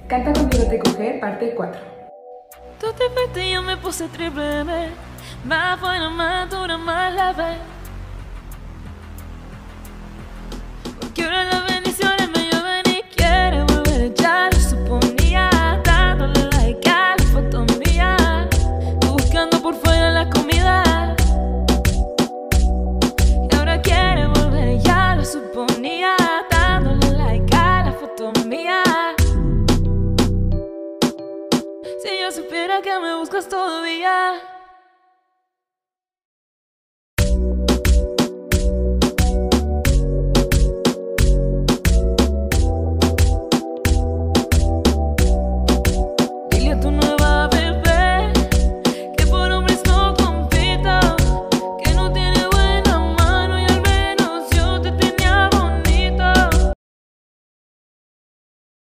Canta contigo te coge, parte 4. Tú te fuiste y yo me puse triple B. Más buena, más dura, más leve. Porque ahora las bendiciones me llueven y quiere volver. Ya lo suponía, dándole like a la foto mía. Tú buscando por fuera la comida. Y ahora quiere volver, ya lo suponía, dándole like a la foto mía. Si yo supiera que me buscas todavía.